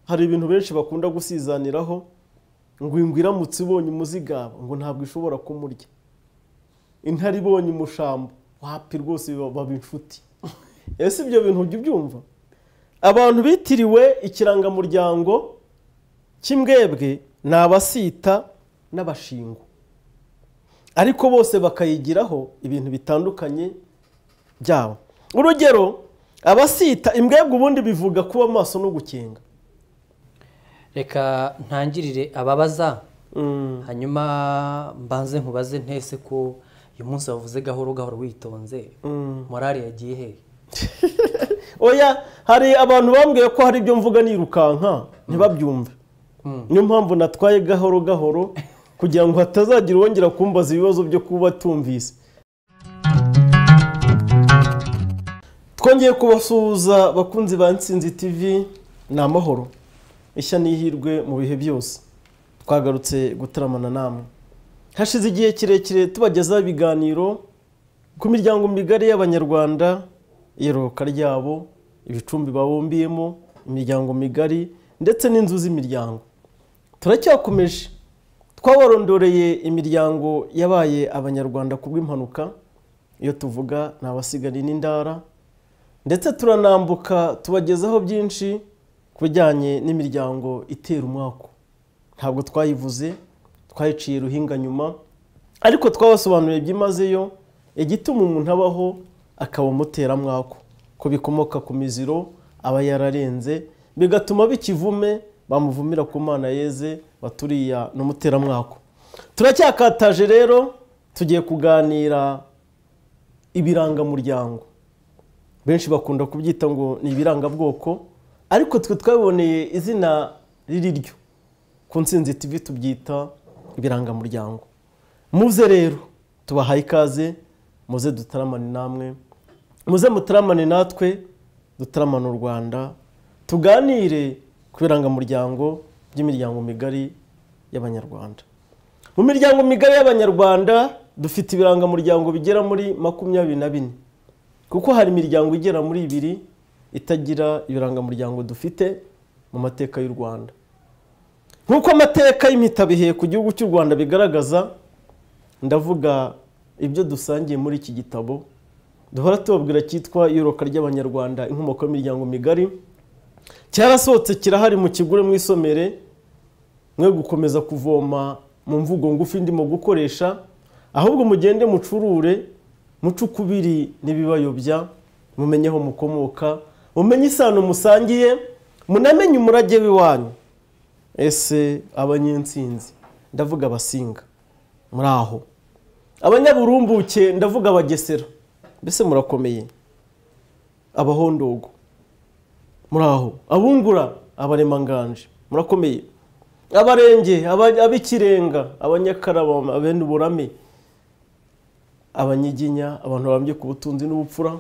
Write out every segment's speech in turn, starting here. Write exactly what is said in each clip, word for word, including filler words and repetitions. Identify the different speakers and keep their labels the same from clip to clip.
Speaker 1: hari ibintu benshi bakunda gusizaniraho ngo ingwe iramutse ibonye umuzigaba ngo ntabwo ishobora kumurya, intare ibonye umushamba wapi rwose baba inshuti. Ese ibyo bintu ujya ubyumva? Abantu bitiriwe ikirangamuryango cy'imbwebwe ni abasita n'abashingo, ariko bose bakayigiraho ibintu bitandukanye byabo. Urugero, abasita imbwebwe ubundi bivuga kuba maso no gukenga.
Speaker 2: Reka ntangirire ababaza hanyuma mbanze nkubaze ntese ko uyu munsi wavuze gahoro gahoro witonze, morale yagiye he?
Speaker 1: Oya, hari abantu bambwiye ko hari ibyo mvuga nirukanka ntibabyumve, niyo mpamvu natwaye gahoro gahoro kugira ngo hatazagira wongera kumbaza ibibazo byo kuba tumvise. Twongeye kubasuhuza bakunzi ba Ntsinzi T V, ni amahoro ishya n'ihirwe mu bihe byose. Twagarutse gutaramana namwe, hashize igihe kirekire tubagezaho ibiganiro ku miryango migari y'Abanyarwanda, iyeruka ryabo, ibicumbi babumbiyemo, imiryango migari ndetse n'inzu z'imiryango. Turacyakomeje, twabarondoreye imiryango yabaye Abanyarwanda kubw'impanuka, iyo tuvuga ni abasigari n'indara, ndetse turanambuka tubagezaho byinshi kubijyanye n'imiryango itera umwako. Ntabwo twayivuze, twayiciye ruhinga nyuma, ariko twabasobanuriye byimazeyo igituma umuntu abaho akaba umuteramwako, ko bikomoka ku miziro aba yararenze, bigatuma bikivume bamuvumira ku Mana yeze baturiya n'umuteramwako. Turacyakataje rero, tugiye kuganira ibirangamuryango. Benshi bakunda kubyita ngo ni ibirangabwoko, ariko twe twaboneye izina riri ryo ku Ntsinzi T V tubyita ibirangamuryango. Muze rero tubahaye ikaze, muze dutaramane namwe, muze mutaramane natwe, dutaramane u Rwanda, tuganire ku birangamuryango by'imiryango migari y'Abanyarwanda. Mu miryango migari y'Abanyarwanda dufite ibirangamuryango bigera muri makumyabiri na bine, kuko hari imiryango igera muri ibiri itagira ibirangamuryango dufite mu mateka y'u Rwanda. Nk'uko amateka y'imitabihe ku gihugu cy'u Rwanda bigaragaza, ndavuga ibyo dusangiye muri iki gitabo duhora tubabwira cyitwa iyeruka ry'Abanyarwanda, inkomoko y'imiryango migari. Cyarasohotse kirahari mu kigure mu isomere, mwe gukomeza kuvoma mu mvugo ngufi ndimo gukoresha, ahubwo mugende mucurure mucukubiri n'ibibayobya, mumenyeho mukomoka, mumenye isano musangiye, munamenye umurage w'iwanyu. Ese abanyentsinzi ndavuga abasinga muri aho, abanyaburumbuke ndavuga abagesera, mbese murakomeye, abahondogo muri aho, abungura, abaremanganje murakomeye, abarenge, abikirenga, abanyakaraba, abene uburame, abanyiginya, abantu bambye ku butunzi n'ubupfura,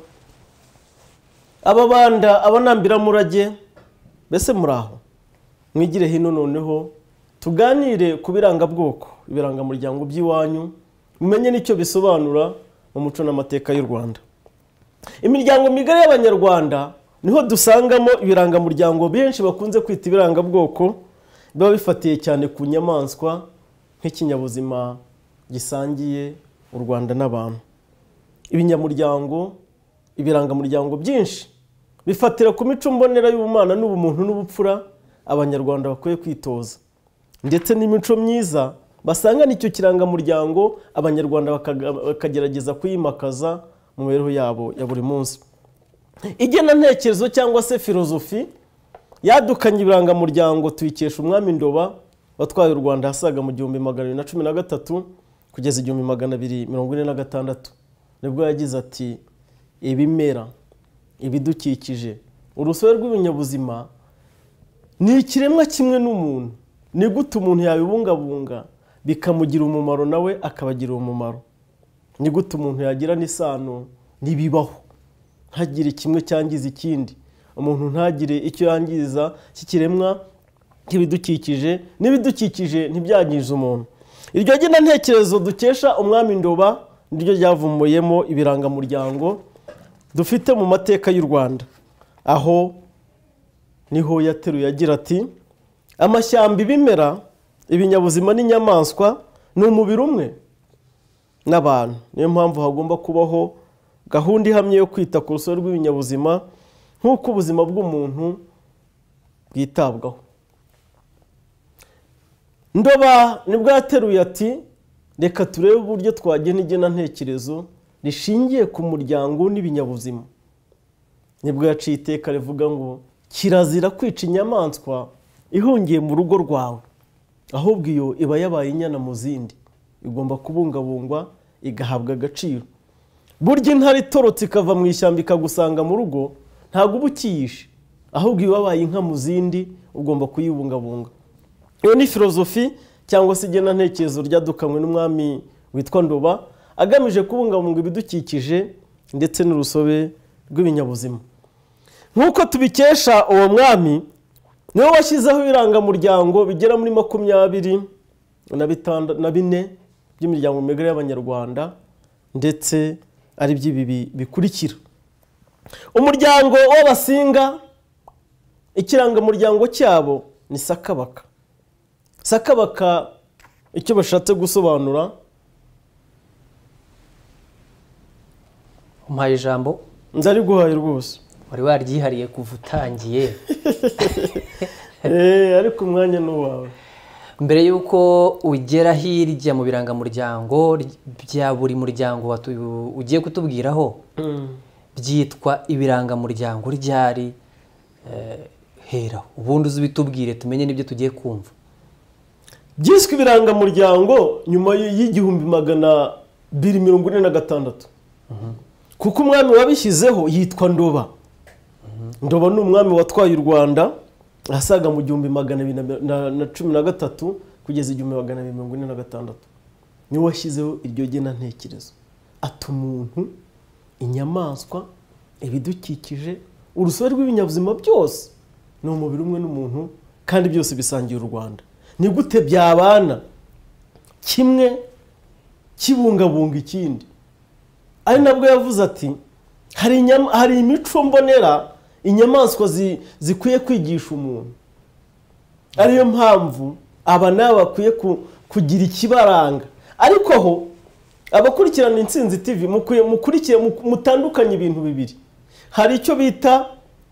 Speaker 1: ababanda, abanambiramurage, mbese muri aho. Mwigire hino noneho tuganire ku birangabwoko, ibirangamuryango by'iwanyu, mumenye n'icyo bisobanura mu muco n'amateka y'u Rwanda. Imiryango migari y'Abanyarwanda niho dusangamo ibirangamuryango benshi bakunze kwita ibirangabwoko, biba bifatiye cyane ku nyamaswa nk'ikinyabuzima gisangiye u Rwanda n'abantu. Ibinyamuryango, ibirangamuryango byinshi bifatira ku mico mbonera y'ubumana n'ubumuntu n'ubupfura Abanyarwanda bakwiye kwitoza, ndetse n'imico myiza basanga n'icyo kirangamuryango Abanyarwanda bakagerageza kuyimakaza mu mibereho yabo ya buri munsi. Igena ntekerezo cyangwa se filozofi yadukanye ibirangamuryango tuyikesha umwami Ndoba watwaye u Rwanda hasaga mu gihumbi magana abiri na cumi na gatatu kugeza igihumbi magana abiri mirongo ine na gatandatu. Nibwo yagize ati ibimera, ibidukikije, urusobe rw'ibinyabuzima ni ikiremwa kimwe n'umuntu. Ni gute umuntu yabibungabunga bikamugira umumaro nawe akabagira umumaro? Ni gute umuntu yagira n'isano n'ibibaho, ntagire kimwe cyangiza ikindi, umuntu ntagire icyo yangiza cy'ikiremwa cy'ibidukikije, n'ibidukikije ntibyangize umuntu. Iryo gena ntekerezo dukesha umwami Ndoba niryo ryavumuyemo ibirangamuryango dufite mu mateka y'u Rwanda, aho niho yateruye agira ati amashyamba, ibimera, ibinyabuzima n'inyamaswa ni umubiri umwe n'abantu. Niyo mpamvu hagomba kubaho gahunda ihamye yo kwita ku rusobe rw'ibinyabuzima nk'uko ubuzima bw'umuntu bwitabwaho. Ndoba nibwo yateruye ati reka turebe uburyo twagena igenantekerezo rishingiye ku muryango n'ibinyabuzima. Nibwo yaciye iteka rivuga ngo kirazira kwica inyamaswa ihungiye mu rugo rwawe, ahubwo iyo iba yabaye inyana mu zindi, igomba kubungabungwa igahabwa agaciro. Burya intare itorotse ikava mu ishyamba ikagusanga mu rugo ntabwo uba ukiyishe, ahubwo iyo wabaye inka mu zindi ugomba kuyibungabunga. Iyo ni filozofi cyangwa se igenantekerezo ryadukanwe n'umwami witwa Ndoba agamije kubungabunga ibidukikije ndetse n'urusobe rw'ibinyabuzima. Nk'uko tubikesha uwo mwami, niwe washyizeho ibirangamuryango bigera muri makumyabiri na bine by'imiryango migari y'Abanyarwanda, ndetse ari by'ibi bikurikira. Umuryango w'Abasinga, ikirangamuryango cyabo ni Sakabaka. Sakabaka icyo bashatse gusobanura,
Speaker 2: umpaye ijambo
Speaker 1: nzari guhaye rwose,
Speaker 2: wari waryihariye kuva utangiye.
Speaker 1: Eh, ariko umwanya n'uwawe.
Speaker 2: Mbere yuko ugera hirya mu birangamuryango bya buri muryango ugiye kutubwiraho, byitwa ibirangamuryango ryari hera, ubundi uzibitubwire tumenye n'ibyo tugiye kumva.
Speaker 1: Byiswe ibirangamuryango nyuma y'igihumbi magana abiri mirongo ine na gatandatu, kuko umwami wabishyizeho yitwa Ndoba. Ndoba ni umwami watwaye u Rwanda asaga mu gihumbi magana abiri na cumi na gatatu kugeza igihumbi magana abiri mirongo ine na gatandatu. Niwe washyizeho iryo genantekerezo, ati umuntu, inyamaswa, ibidukikije, urusobe rw'ibinyabuzima byose ni umubiri umwe n'umuntu, kandi byose bisangiye u Rwanda. Ni gute byabana kimwe kibungabunga ikindi? Ari nabwo yavuze ati hari hari imico mbonera inyamaswa zikwiye kwigisha umuntu, ariyo mpamvu aba nabo bakwiye kugira ikibaranga. Ariko aho abakurikirana Intsinzi T V mukurikiye mutandukanye ibintu bibiri. Hari icyo bita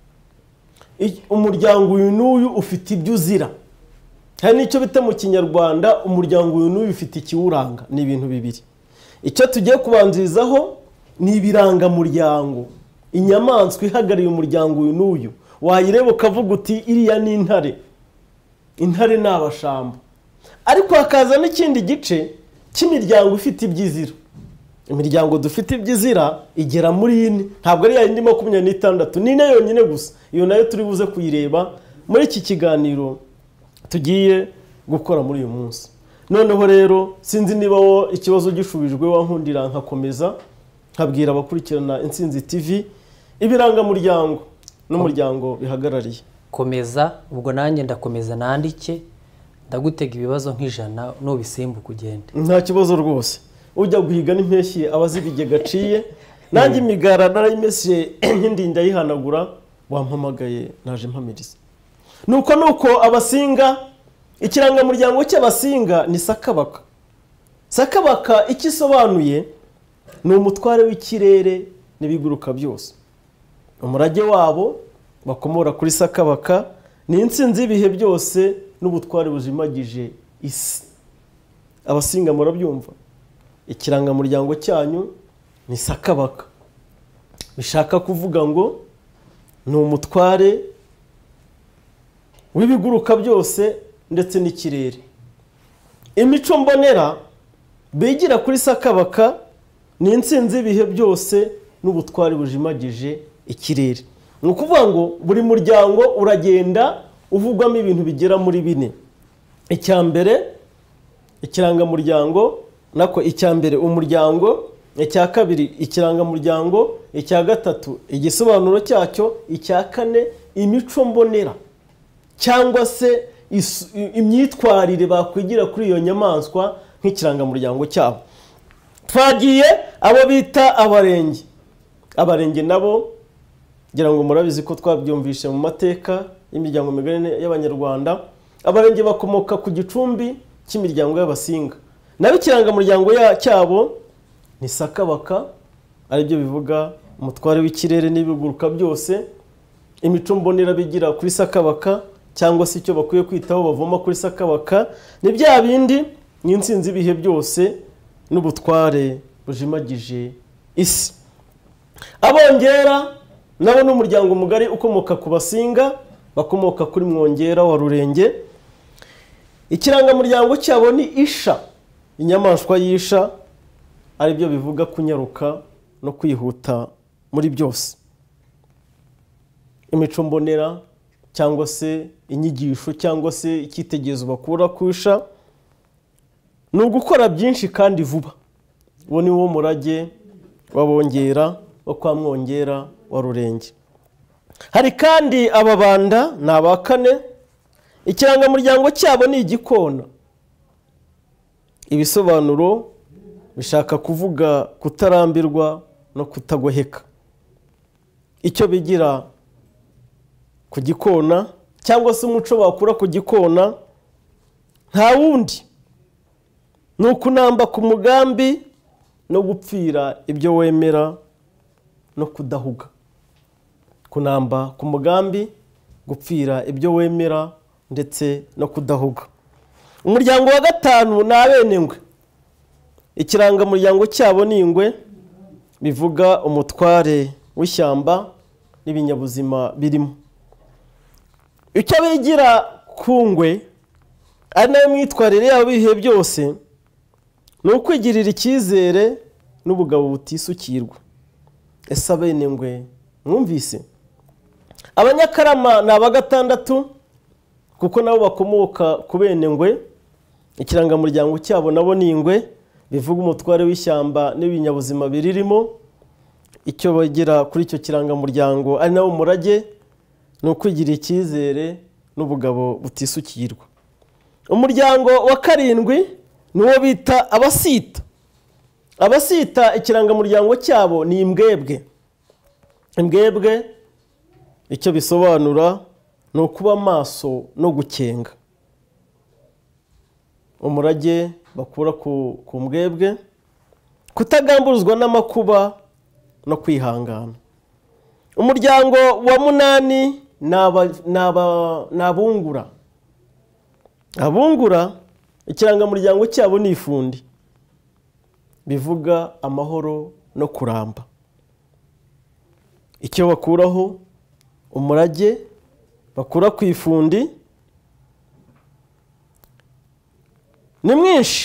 Speaker 1: umuryango uyu n'uyu ufite ibyo uzira, hari n'icyo bita mu Kinyarwanda umuryango uyu n'uyu ufite ikiwuranga. Ni ibintu bibiri. Icyo tugiye kubanzirizaho ni ibirangamuryango. Inyamaswa ihagarariye umuryango uyu n'uyu, wayireba ukavuga uti iriya ni intare, intare ni abashamba. Ariko hakaza n'ikindi gice cy'imiryango ifite ibyizira. Imiryango dufite ibyizira igera muri ine, ntabwo ari yindi makumyabiri n'itandatu, ni ine yonyine gusa. Iyo nayo turi buze kuyireba muri iki kiganiro tugiye gukora muri uyu munsi. Noneho rero sinzi niba wo ikibazo gishubijwe wankundira nkakomeza nkabwira abakurikirana Intsinzi T V ibirangamuryango n'umuryango bihagarariye.
Speaker 2: Komeza, ubwo nanjye ndakomeza nandike, ndagutega ibibazo nk'ijana nubisimbuka ugende.
Speaker 1: Nta kibazo rwose. Ujya guhiga n'impeshyi abazibige gaciye, nanjye imigara narayimesye nk'indinda yihanagura, wampamagaye naje mpamiriza. Nuko nuko Abasinga, ikirangamuryango cy'Abasinga ni Sakabaka. Sakabaka ikisobanuye ni umutware w'ikirere n'ibiguruka byose. Umurage wabo bakomora kuri Sakabaka ni intsinzi y'ibihe byose n'ubutware bujimagije isi. Abasinga murabyumva, ikirangamuryango cyanyu ni Sakabaka, bishaka kuvuga ngo ni umutware w'ibiguruka byose ndetse n'ikirere. Imico mbonera bigira kuri Sakabaka ni intsinzi y'ibihe byose n'ubutware bujimagije ikirere. Ni ukuvuga ngo buri muryango uragenda uvugwamo ibintu bigera muri bine. Icya mbere ikirangamuryango, nako icya mbere umuryango, icya kabiri ikirangamuryango, icya gatatu igisobanuro cyacyo, icya kane imico mbonera cyangwa se imyitwarire bakwigira kuri iyo nyamaswa nk'ikirangamuryango cyabo. Twagiye abo bita abarenge. Abarenge nabo ngira ngo murabizi ko twabyumvishe mu mateka y'imiryango migari y'abanyarwanda. Abarenge bakomoka ku gicumbi cy'imiryango y'abasinga, naho ikirangamuryango cyabo ni sakabaka, aribyo bivuga umutware w'ikirere n'ibiguruka byose. Imico mbonera bigira kuri sakabaka, cyangwa se icyo bakwiye kwitaho bavoma kuri sakabaka, ni bya bindi n'insinzi ibihe byose n'ubutware bujimagije isi. Abongera nabo n'umuryango mugari ukomoka ku basinga, bakomoka kuri Mwongera wa Rurenge. Ikirangamuryango cyabo ni isha, inyamaswa y'isha, aribyo bivuga kunyaruka no kwihuta muri byose. Imico mbonera cyangwa se inyigisho cyangwa se icyitegererezo bakura ku isha ni ugukora byinshi kandi vuba. Uwo ni wo murage w'abongera wo kwa Mwongera wa Rurenge. Hari kandi ababanda ni aba kane. Ikirangamuryango cyabo ni igikona. Ibisobanuro bishaka kuvuga kutarambirwa no kutagoheka. Icyo bigira ku gikona cyangwa se umuco bakura ku gikona nta wundi ni ukunamba ku mugambi no gupfira ibyo wemera no kudahuga. Kunamba ku mugambi, gupfira ibyo wemera ndetse no kudahuga. Umuryango wa gatanu ni abenengwe. Ikirangamuryango cyabo ni ingwe, bivuga umutware w'ishyamba n'ibinyabuzima birimo. Icyo bigira ku ngwe ari nayo myitwarire yabo ibihe byose ni ukwigirira icyizere n'ubugabo butisukirwa. Ese abenengwe mwumvise? Abanyakarama ni aba gatandatu kuko nabo bakomoka ku benengwe. Ikirangamuryango cyabo nabo ni ingwe, bivuga umutware w'ishyamba n'ibinyabuzima biririmo. Icyo bagira kuri icyo kirangamuryango ari nawo murage ni ukwigirira icyizere n'ubugabo butisukirwa. Umuryango wa karindwi ni uwo bita abasita. Abasita ikirangamuryango cyabo ni imbwebwe. Imbwebwe icyo bisobanura ni ukuba maso no gukenga. Umurage bakura ku, ku mbwebwe, kutagamburuzwa n'amakuba no kwihangana. Umuryango wa munani ni abungura. Abungura ikirangamuryango cyabo ni ifundi, bivuga amahoro no kuramba. Icyo bakuraho umurage bakura ku ifundi ni mwinshi,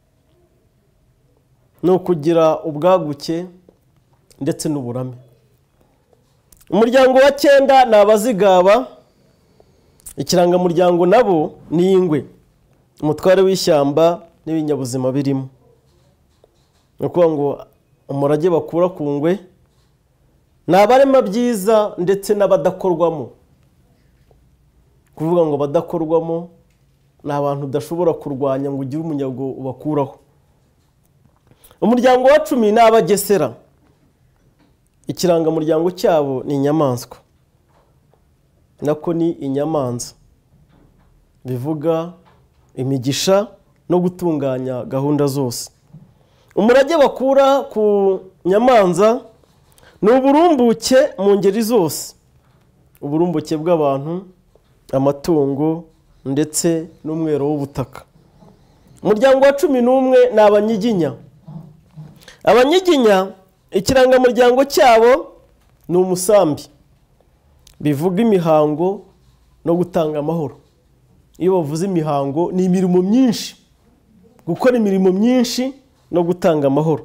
Speaker 1: ni ukugira ubwaguke ndetse n'uburame. Umuryango wa cyenda ni abazigaba. Ikirangamuryango nabo ni ingwe, umutware w'ishyamba n'ibinyabuzima birimo. Ni ukuvuga ngo umurage bakura ku ngwe ni abarema byiza ndetse n'abadakorwamo. Kuvuga ngo badakorwamo ni abantu udashobora kurwanya ngo ugire umunyago ubakuraho. Umuryango wa cumi ni abagesera. Ikirangamuryango cyabo ni inyamaswa, nako ni inyamanza, bivuga imigisha no gutunganya gahunda zose. Umurage bakura ku nyamanza ni uburumbuke mu ngeri zose. Uburumbuke bw'abantu, amatungo ndetse n'umwero w'ubutaka. Umuryango wa cumi n'umwe ni abanyiginya. Abanyiginya ikirangamuryango cyabo ni umusambi, bivuga imihango no gutanga amahoro. Iyo bavuze imihango ni imirimo myinshi, gukora imirimo myinshi no gutanga amahoro.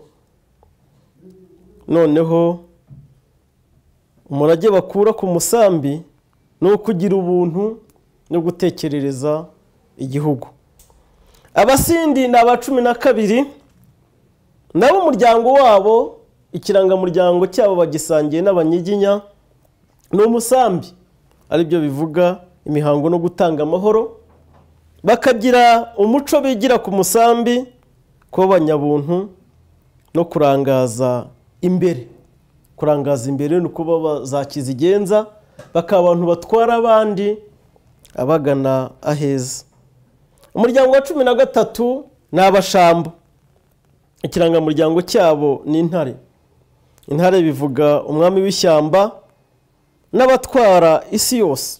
Speaker 1: Noneho umurage bakura ku musambi ni ukugira ubuntu no gutekerereza igihugu. Abasindi ni aba cumi na kabiri. Nabo umuryango wabo ikirangamuryango cyabo bagisangiye n'abanyiginya ni umusambi, aribyo bivuga imihango no gutanga amahoro. Bakagira umuco bigira ku musambi kuba abanyabuntu no kurangaza imbere. Kurangaza imbere ni ukuba za kizigenza, bakaba abantu batwara abandi abagana aheza. Umuryango wa cumi na gatatu ni abashambo. Ikirangamuryango cyabo ni intare. Intare bivuga umwami w'ishyamba n'abatwara isi yose.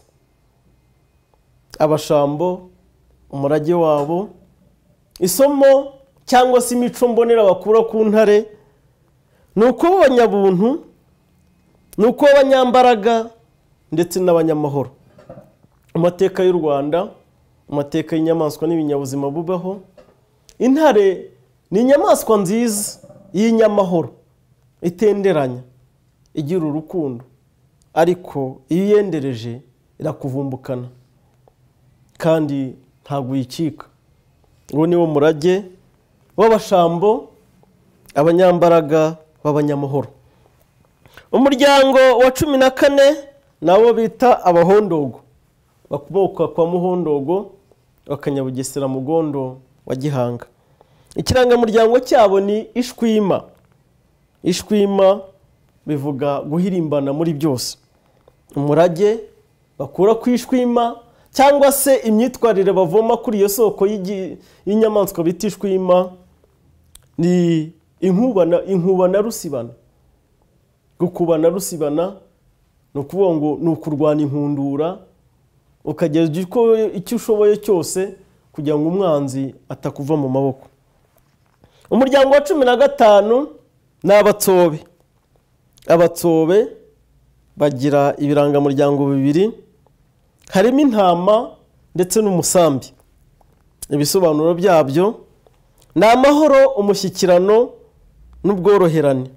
Speaker 1: Abashambo umurage wabo, isomo cyangwa se imico mbonera bakura ku ntare, ni uko abanyabuntu, ni uko abanyambaraga ndetse n'abanyamahoro. Amateka y'u Rwanda, amateka y'inyamaswa n'ibinyabuzima bubaho, intare ni inyamaswa nziza y'inyamahoro itenderanya, igira urukundo, ariko iyo uyendereje irakuvumbukana kandi ntabwo uyicika. Uwo ni wo murage w'abashambo, abanyambaraga b'abanyamahoro. Umuryango wa cumi na kane nabo bita abahondogo, bakomoka kwa Muhondogo bakanyabugesera Mugondo wa Gihanga. Ikirangamuryango cyabo ni ishwima. Ishwima bivuga guhirimbana muri byose. Umurage bakura ku ishwima cyangwa se imyitwarire bavoma kuri iyo soko y'inyamaswa bita ishwima ni inkubana, inkubana rusibana. Gukubana rusibana ni ukuvuga ngo ni ukurwana inkundura, ukageza icyo ushoboye cyose kugira ngo umwanzi atakuva mu maboko. Umuryango wa cumi na gatanu ni abatsobe. Abatsobe bagira ibirangamuryango bibiri, harimo intama ndetse n'umusambi. Ibisobanuro byabyo ni amahoro, umushyikirano n'ubworoherane.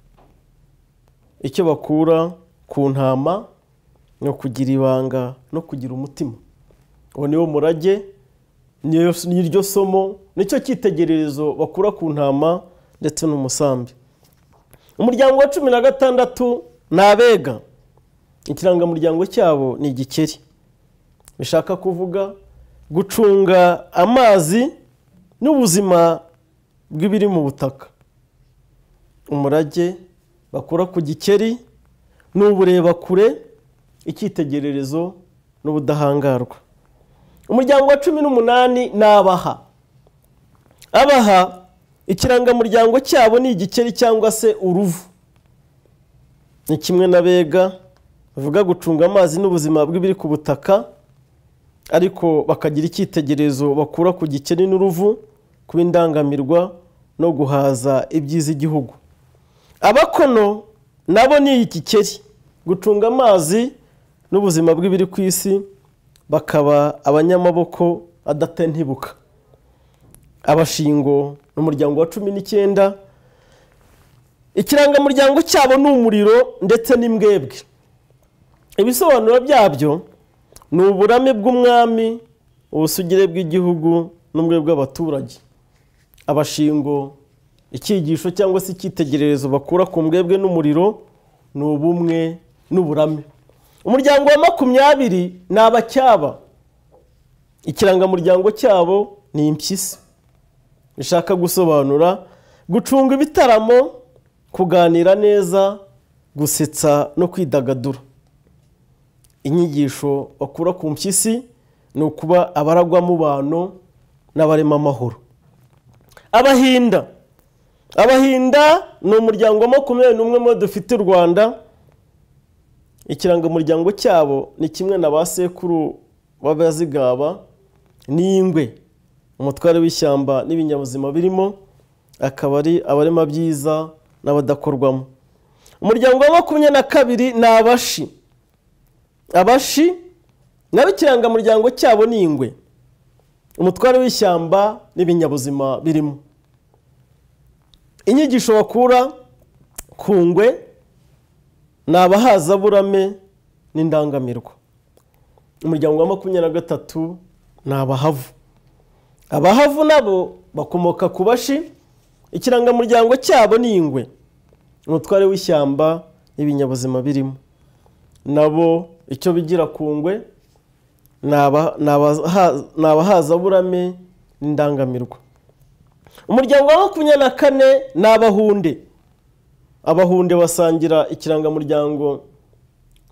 Speaker 1: Icyo bakura ku ntama no kugira ibanga no kugira umutima. Uwo ni wo murage, n'iryo somo, nicyo cyitegererezo bakura ku ntama ndetse n'umusambi. Umuryango wa cumi na gatandatu ni abega. Ikirangamuryango cyabo ni igikeri. Bishaka kuvuga gucunga amazi n'ubuzima bw'ibiri mu butaka. Umurage bakura ku gikeri ni ubureba kure, icyitegererezo n'ubudahangarwa. Umuryango wa cumi n'umunani ni abaha. Abaha ikirangamuryango cyabo ni igikeri cyangwa se uruvu. Ni kimwe n'abega, bavuga gucunga amazi n'ubuzima bw'ibiri ku butaka, ariko bakagira icyitegererezo bakura ku gikeri n'uruvu, kuba indangamirwa no guhaza ibyiza igihugu. Abakono nabo ni igikeri, gucunga amazi n'ubuzima bw'ibiri ku isi, bakaba abanyamaboko adatentebuka. Abashingo n'umuryango wa cumi n'icyenda, ikirangamuryango cyabo ni umuriro ndetse n'imbwebwe. Ibisobanuro byabyo ni uburame bw'umwami, ubusugire bw'igihugu n'ubumwe bw'abaturage. Abashingo icyigisho cyangwa se icyitegererezo bakura ku mbwebwe n'umuriro ni ubumwe n'uburame. Umuryango wa makumyabiri ni abacyaba. Ikirangamuryango cyabo ni impyisi. Bishaka gusobanura gucunga ibitaramo, kuganira neza, gusetsa no kwidagadura. Inyigisho bakura ku mpyisi ni ukuba abaragwa mu bantu n'abarema amahoro. Abahinda. Abahinda ni umuryango wa makumyabiri n'umwe mu dufite u Rwanda. Ikirangamuryango cyabo ni kimwe na ba sekuru b'abazigaba n'ingwe, umutware w'ishyamba n'ibinyabuzima birimo, akaba ari abarema byiza n'abadakorwamo. Umuryango wa makumyabiri na kabiri ni abashi. Abashi nabo ikirangamuryango cyabo ni ingwe, umutware w'ishyamba n'ibinyabuzima birimo. Inyigisho bakura ku ngwe ni abahazaburame n'indangamirwa. Umuryango wa makumyabiri na gatatu ni abahavu. Abahavu nabo bakomoka ku bashi, ikirangamuryango cyabo ni ingwe, umutware w'ishyamba n'ibinyabuzima birimo. Nabo icyo bigira ku ngwe ni abahazaburame n'indangamirwa. Umuryango wa makumyabiri na kane ni abahunde. Abahunde basangira ikirangamuryango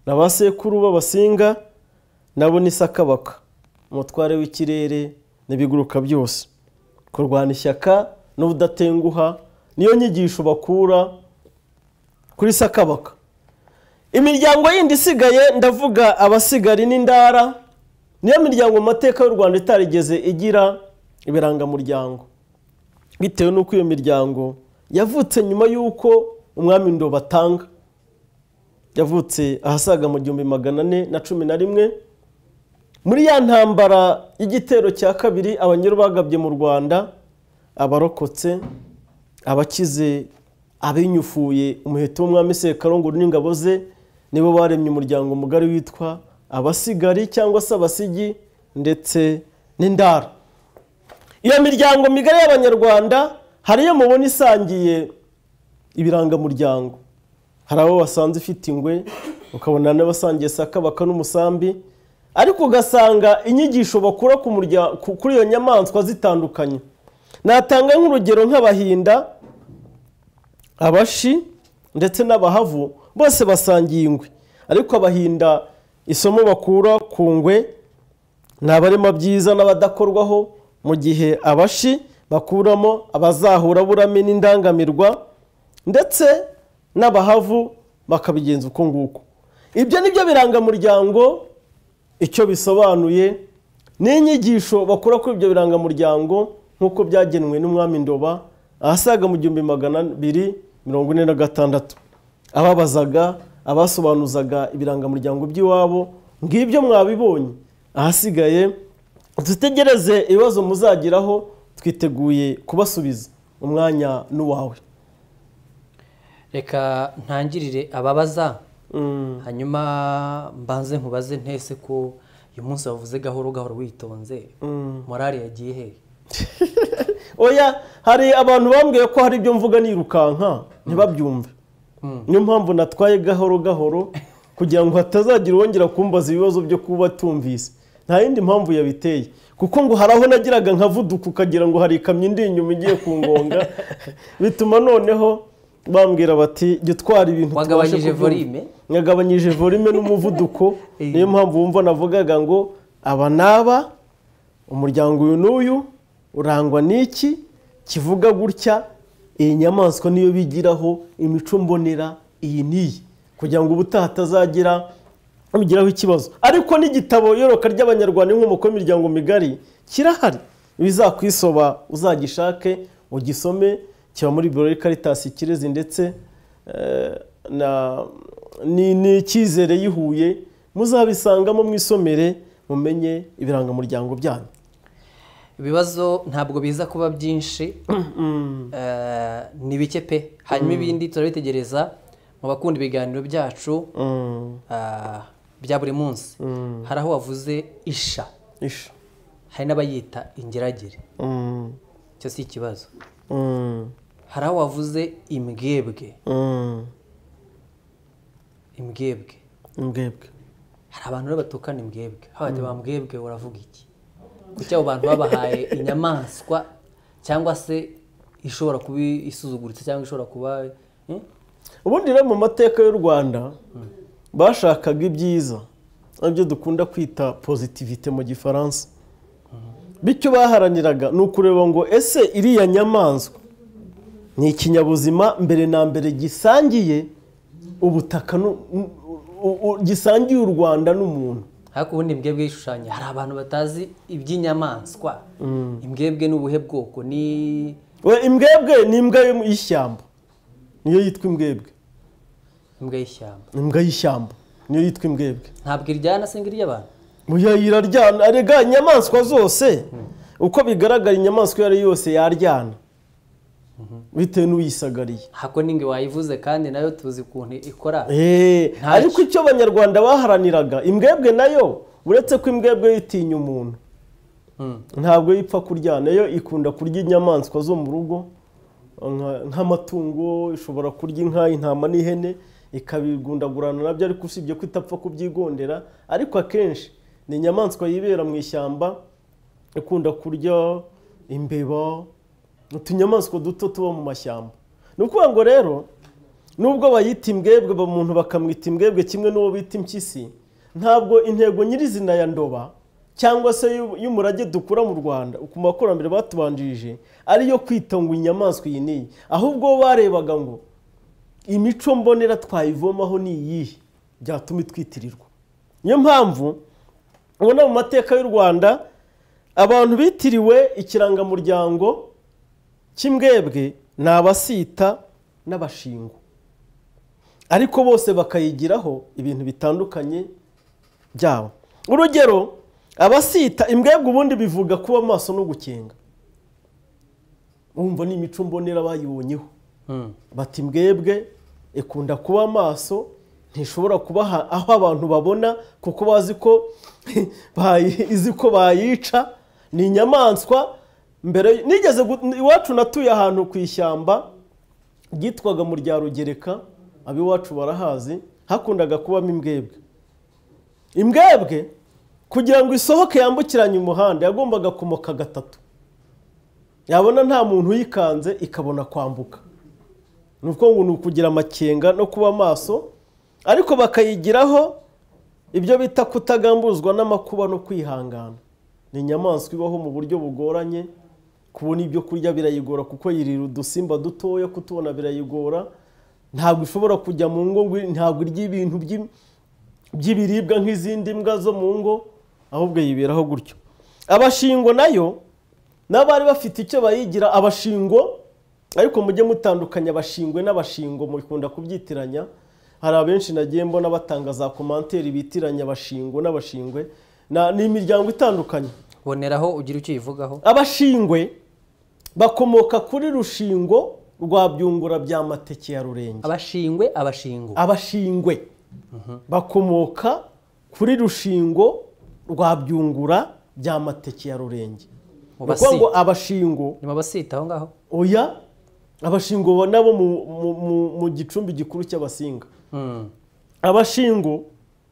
Speaker 1: na ba sekuru b'abasinga nabo ni sakabaka, umutware w'ikirere n'ibiguruka byose. Kurwana ishyaka n'ubudatenguha niyo nyigisho bakura kuri sakabaka. Imiryango yindi isigaye ndavuga abasigari n'indara, niyo miryango mu mateka y'u Rwanda itarigeze igira ibirangamuryango, bitewe n'uko iyo miryango yavutse nyuma y'uko umwami Ndoba atanga. Yavutse ahasaga mu gihumbi magana ane na cumi na rimwe muri ya ntambara y'igitero cya kabiri abanyeru bagabye mu Rwanda. Abarokotse, abakize, abinyufuye umuheto w'umwami Sekarongoro n'ingabo ze nibo baremye umuryango mugari witwa abasigari cyangwa se abasigi ndetse n'indara. Iyo miryango migari y'abanyarwanda hari iyo mubona isangiye ibirangamuryango. Hari abo basanze ifite ingwe, ukabona n'abasangiye sakabaka n'umusambi, ariko ugasanga inyigisho bakura ku muryango kuri iyo nyamaswa zitandukanye. Natanga nk'urugero nk'abahinda, abashi ndetse n'abahavu bose basangiye ingwe, ariko abahinda isomo bakura ku ngwe ni abarema byiza n'abadakorwaho, mu gihe abashi bakuramo abazahura burame n'indangamirwa, ndetse n'abahavu bakabigenza uko nguko. Ibyo nibyo birangamuryango icyo bisobanuye, n'inyigisho bakura kuri ibyo birangamuryango nk'uko byagenwe n'umwami Ndoba ahasaga mu gihumbi magana abiri mirongo ine na gatandatu. Ababazaga, abasobanuzaga ibirangamuryango by'iwabo, ngibyo mwabibonye. Ahasigaye dutegereze ibibazo muzagiraho, twiteguye kubasubiza. Umwanya n'uwawe.
Speaker 2: Reka ntangirire ababaza, hanyuma mbanze nkubaze ntese ko uyu munsi wavuze gahoro gahoro witonze, morale yagiye he?
Speaker 1: Oya, hari abantu bambwiye ko hari ibyo mvuga nirukanka ntibabyumve. Niyo mpamvu natwaye gahoro gahoro kugira ngo hatazagira wongera kumbaza ibibazo byo kuba tumvise. Nta yindi mpamvu yabiteye, kuko ngo haraho nagiraga nkavuduka ukagira ngo hari ikamyo indi inyuma igiye kungonga, bituma noneho bambwira bati jya utwara ibintu
Speaker 2: wagabanyije volume.
Speaker 1: Nyagabanyije volume n'umuvuduko. Niyo mpamvu wumva navugaga ngo aba naba umuryango uyu n'uyu urangwa n'iki kivuga gutya, iyi nyamaswa niyo bigiraho imico mbonera iyi niyi, kugira ngo ubutaha atazagira bigiraho ikibazo. Ariko n'igitabo Yoroka ry'Abanyarwanda inkomoko y'imiryango migari kirahari, bizakwisoba uzagishake ugisome, kiba muri Bibliothèque Caritas Kirezi ndetse na n'icyizere yihuye, muzabisangamo mwisomere mumenye ibirangamuryango byanyu.
Speaker 2: Ibibazo ntabwo biza kuba byinshi, ni bike pe. Hanyuma ibindi turabitegereza mu bakunda ibiganiro byacu bya buri munsi. Hari aho wavuze isha, hari n'abayita ingeragere, cyo si ikibazo. Hari aho wavuze imbwebwe, imbwebwe
Speaker 1: imbwebwe
Speaker 2: hari abantu rero batukana imbwebwe. Haba ba mbwebwe uravuga iki? Kuki abo bantu babahaye inyamaswa cyangwa se ishobora kuba isuzuguritse cyangwa ishobora kuba
Speaker 1: ubundi rero mu mateka y'u Rwanda bashakaga ibyiza, ibyo dukunda kwita positivite mu gifaransa. Bityo baharaniraga ni ukureba ngo ese iriya nyamaswa ni ikinyabuzima mbere na mbere gisangiye ubutaka, gisangiye u Rwanda n'umuntu.
Speaker 2: Ariko ubundi imbwebwe y'ishushanya hari abantu batazi iby'inyamaswa. Imbwebwe ni ubuhe bwoko? Ni
Speaker 1: imbwebwe ni imbwa y'ishyamba, niyo yitwa imbwebwe.
Speaker 2: Imbwa y'ishyamba,
Speaker 1: imbwa y'ishyamba niyo yitwa imbwebwe.
Speaker 2: Ntabwo iryana se ngiriya abantu?
Speaker 1: Muya iraryana. Arega inyamaswa zose uko bigaragara, inyamaswa iyo ari yose yaryana bitewe n'uyisagariye.
Speaker 2: Hako ninge wayivuze kandi nayo tuzi ukuntu ikora.
Speaker 1: Eh, ariko icyo abanyarwanda baharaniraga, imbwebwe nayo uretse ko imbwebwe yitinya umuntu, ntabwo yipfa kuryana. Yo ikunda kurya inyamaswa zo mu rugo nk'amatungo, ishobora kurya inka, intama n'ihene ikabigundagurana nabyo, ariko usibye ko itapfa kubyigondera. Ariko akenshi ni inyamaswa yibera mu ishyamba, ikunda kurya imbeba, utunyamaswa duto tuba mu mashyamba. Ni ukuvuga ngo rero nubwo bayita imbwebwe umuntu bakamwita imbwebwe kimwe n'uwo bita impyisi, ntabwo intego nyirizina ya ndoba cyangwa se y'umurage dukura mu Rwanda ku makurambere batubanjirije ariyo kwita ngo inyamaswa iyi n'iyi, ahubwo barebaga ngo imico mbonera twayivomaho ni iyihe byatuma itwitirirwa. Niyo mpamvu ubona mu mateka y'u Rwanda abantu bitiriwe ikirangamuryango cy'imbwebwe ni abasita n'abashingo, ariko bose bakayigiraho ibintu bitandukanye byabo. Urugero, abasita imbwebwe ubundi bivuga kuba maso no gukenga, umva ni imico mbonera bayibonyeho. Bati imbwebwe ikunda kuba maso, ntishobora kuba aho abantu babona kuko bazi ko izi ko bayica, ni inyamaswa. Mbere nigeze iwacu natuye ahantu ku ishyamba ryitwaga mu rya Rugereka, abiwacu barahazi, hakundaga kubamo imbwebwe. Imbwebwe kugira ngo isohoke yambukiranye umuhanda yagombaga kumoka gatatu, yabona nta muntu uyikanze ikabona kwambuka. Nuko ngo ni ukugira amakenga no kuba maso, ariko bakayigiraho ibyo bita kutagambuzwa n'amakuba no kwihangana. Ni inyamaswa ibaho mu buryo bugoranye, kubona ibyo kurya birayigora kuko yirira udusimba dutoya, kutubona birayigora. Ntabwo ishobora kujya mu ngo, ntabwo irya ibintu by'ibiribwa nk'izindi mbwa zo mu ngo, ahubwo yiberaho gutyo. Abashingo nayo n'abari bafite icyo bayigira. Abashingo ariko mujye mutandukanya abashingwe n'abashingo, mukunda kubyitiranya. Hari abenshi nagiye mbona batanga za komanteri bitiranya abashingo n'abashingwe, ni imiryango itandukanye.
Speaker 2: Boneraho ugira icyo yivugaho.
Speaker 1: Abashingwe bakomoka kuri Rushingo rwa Byungura bya Mateke ya Rurenge.
Speaker 2: Abashingwe abashingo
Speaker 1: abashingwe bakomoka kuri Rushingo rwa Byungura bya Mateke ya Rurenge. Kuko ngo abashingo
Speaker 2: ni mabasita aho ngaho.
Speaker 1: Oya, abashingo nabo mu gicumbi gikuru cy'abasinga. Abashingo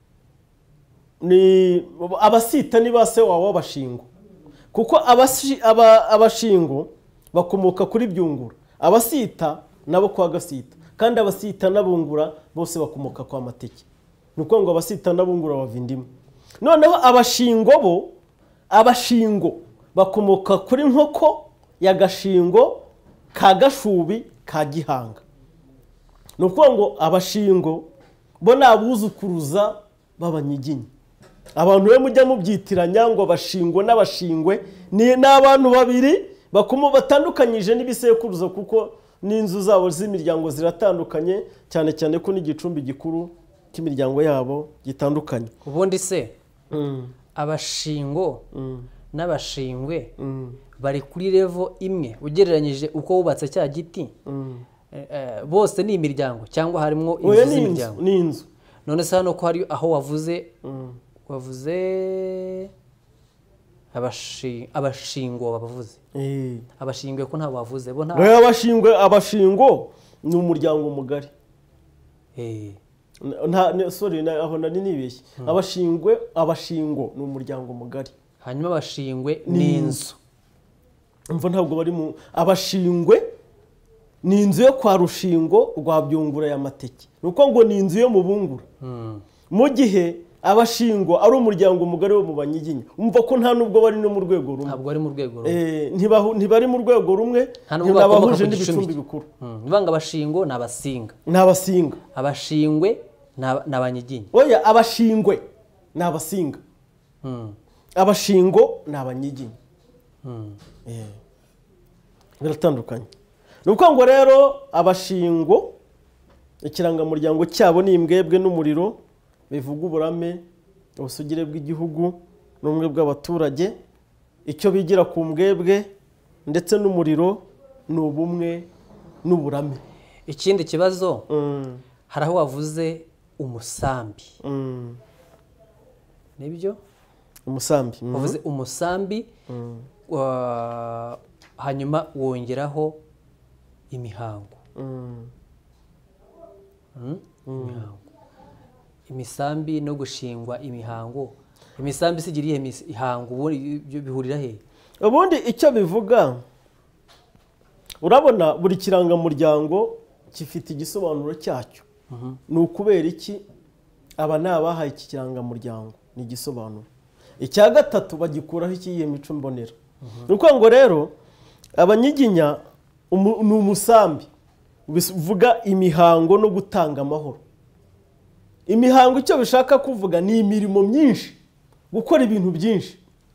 Speaker 1: ni abasita ni base wawe w'abashingo, kuko abashingo bakomoka kuri Byungura, abasita nabo kwa Gasita, kandi abasita n'abungura bose bakomoka kwa Mateke. Nuko ngo abasita n'abungura bavindimwe. Noneho abashingo bo, abashingo bakomoka kuri Nkoko ya Gashingo ka Gashubi ka Gihanga. Nuko ngo abashingo bo nabuzukuruza b'Abanyiginya. Abantu be mujya mubyitiranya ngo abashingo n'abashingwe ni n'abantu babiri bakomo batandukanyije n'ibisekuruza, kuko n'inzu zabo z'imiryango ziratandukanye, cyane cyane ko n'igicumbi gikuru cy'imiryango yabo gitandukanye.
Speaker 2: Ubundi se abashingo n'abashingwe bari kuri level imwe ugereranyije uko wubatse cya giti? Bose ni imiryango cyangwa harimo inzu z'imiryango?
Speaker 1: Ni inzu.
Speaker 2: None se hano ko hari aho wavuze wavuze abashingo bavuze abashingwe ko nta bavuze bo nta
Speaker 1: abashingwe. Abashingo ni umuryango mugari.
Speaker 2: Eh
Speaker 1: nta sorry aho nari nibeshye. Abashingwe abashingo ni umuryango mugari,
Speaker 2: hanyuma abashingwe ni inzu.
Speaker 1: Umva ntabwo bari mu abashingwe ni inzu yo kwa Rushingo rwa Byungura ya Mateke. Nuko ngo ni inzu yo mu Bungura. Mu gihe abashingo ari umuryango mugari wo mu Banyiginya. Umva ko nta nubwo bari no mu rwego rumwe.
Speaker 2: Ntabwo bari mu rwego rumwe.
Speaker 1: Eh ntibari mu rwego rumwe, ntibahuje n'ibicumbi bikuru.
Speaker 2: Nibanga abashingo n'abasinga.
Speaker 1: N'abasinga.
Speaker 2: Abashingwe n'Abanyiginya.
Speaker 1: Oya, abashingwe n'abasinga. Abashingo n'Abanyiginya. Eh biratandukanye. Nuko ngo rero abashingo ikirangamuryango cyabo ni imbwebwe n'umuriro, bivuga uburame, ubusugire bw'igihugu n'ubumwe bw'abaturage. Icyo bigira ku mbwebwe ndetse n'umuriro ni ubumwe n'uburame.
Speaker 2: Ikindi kibazo, hari aho wavuze umusambi. Nibyo?
Speaker 1: Umusambi.
Speaker 2: Wavuze umusambi, hanyuma wongeraho imihango. Imihango. Imisambi no gushingwa imihango. Imisambi sigiriye imihango ubundi bihurira he?
Speaker 1: Ubundi icyo bivuga, urabona buri kirangamuryango gifite igisobanuro cyacyo. Ni ukubera iki aba ni abahaye iki kirangamuryango, ni igisobanuro. Icya gatatu bagikuraho ikiyihe mico mbonera. Ni ukuvuga ngo rero abanyiginya ni umusambi bivuga imihango no gutanga amahoro. Imihango icyo bishaka kuvuga ni imirimo myinshi, gukora ibintu byinshi.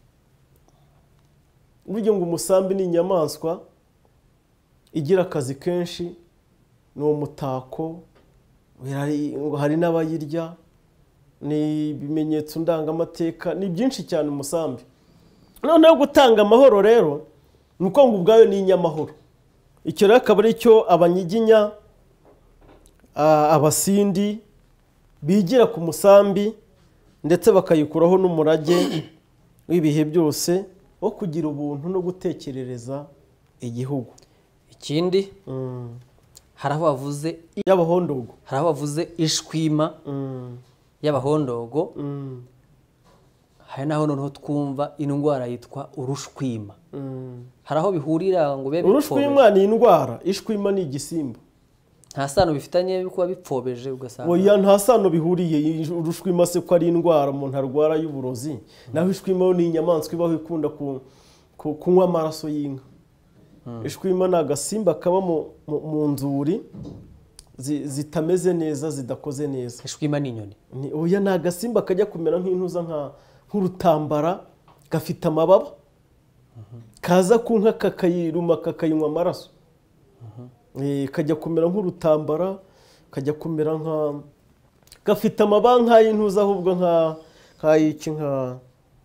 Speaker 1: Burya ngo umusambi ni inyamaswa igira akazi kenshi, ni umutako, hari n'abayirya, ni ibimenyetso ndangamateka, ni byinshi cyane umusambi. Noneho gutanga amahoro rero ni uko ngo ubwayo ni inyamahoro. Icyo rero akaba ari cyo abanyiginya, abasindi bigira ku musambi, ndetse bakayikuraho n'umurage w'ibihe byose wo kugira ubuntu no gutekerereza igihugu.
Speaker 2: Ikindi hari aho bavuze
Speaker 1: y'abahondogo,
Speaker 2: hari aho bavuze ishwima y'abahondogo, hari naho noneho twumva indwara yitwa urushwima. Hari aho bihurira ngo bibe
Speaker 1: urushwima ni indwara, ishwima ni igisimba.
Speaker 2: Nta sano bifitanye kuba bipfobeje ugasanga.
Speaker 1: Oya, nta sano bihuriye. Urushwima se ko ari indwara umuntu arwara y'uburozi, naho ishwima ni inyamaswa ibaho ikunda kunywa amaraso y'inka. Ishwima ni agasimba kaba mu nzuri zitameze neza, zidakoze neza.
Speaker 2: Ishwima ni inyoni?
Speaker 1: Oya, ni agasimba kajya kumera nk'intuza nk'urutambara, gafite amababa, kaza ku nka kakayiruma kakayinywa amaraso. Kajya kumera nk'urutambara, kajya kumera nka, gafite amababa nk'ay'intuza, ahubwo nk'ay'iki nka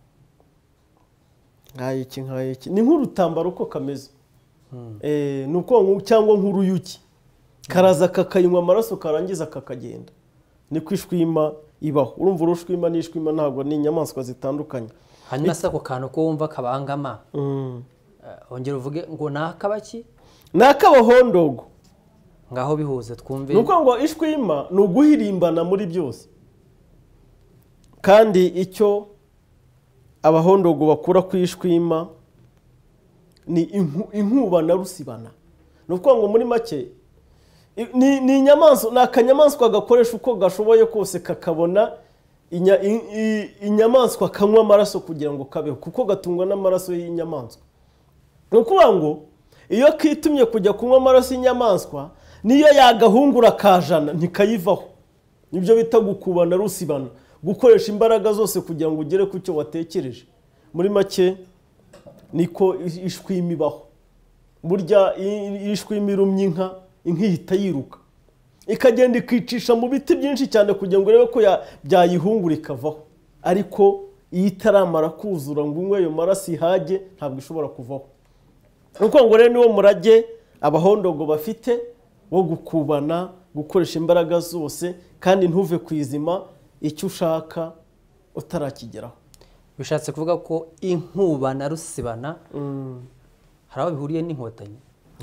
Speaker 1: nk'ay'iki nk'ay'iki ni nk'urutambara uko kameze. Ni uko cyangwa nk'uruyuki, karaza kakayinywa amaraso karangiza kakagenda. Niko ishwima ibaho. Urumva urushwima n'ishwima ntabwo ni inyamaswa zitandukanye.
Speaker 2: Hanyuma se ako kantu ko wumva kabangama, ongera uvuge ngo ni akabaki?
Speaker 1: Ni ak'abahondogo.
Speaker 2: Ngaho bihuze twumve.
Speaker 1: Ni uko ngo ishwima ni uguhirimbana muri byose, kandi icyo abahondogo bakura ku ishwima ni inkuba na rusibana. Ni ukuvuga ngo muri make ni inyamaswa, ni akanyamaswa gakoresha uko gashoboye kose kakabona inyamaswa kanywa amaraso kugira ngo kabeho, kuko gatungwa n'amaraso y'inyamaswa. Ni ukuvuga ngo iyo kitumye kujya kunywa amaraso y'inyamaswa, niyo yagahungura kajana ntikayivaho. Nibyo bita gukuba na rusibana, gukoresha imbaraga zose kugira ngo ugere ku cyo watekereje. Muri make niko ishwima ibaho. Burya ishwima irumye inka, inka ihita yiruka ikagenda ikicisha mu biti byinshi cyane kugira ngo urebe ko byayihungura ikavaho. Ariko iyo itaramara kuzura ngo unywe ayo maraso ihage, ntabwo ishobora kuvaho. Ni ukuvuga ngo rero niwo murage abahondogo bafite wo gukubana, gukoresha imbaraga zose, kandi ntuve ku izima icyo ushaka utarakigeraho.
Speaker 2: Bishatse kuvuga ko inkuba na rusibana hari aho bihuriye n'inkotanyi.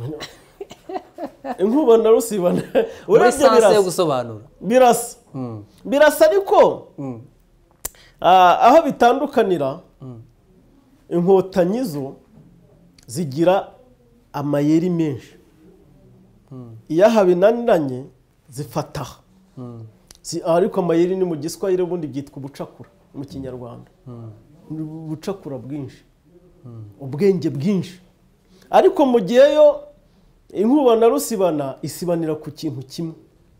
Speaker 1: Inkuba na rusibana
Speaker 2: muri sanse yo gusobanura
Speaker 1: birasa. Birasa ariko aho bitandukanira, inkotanyi zo zigira amayeri menshi. Iyo aha binaniranye zifataha. Ariko amayeri ni mu Giswahili, ubundi byitwa ubucakura mu Kinyarwanda. Ubucakura bwinshi, ubwenge bwinshi. Ariko mu gihe yo inkuba na rusibana isibanira ku kintu kimwe.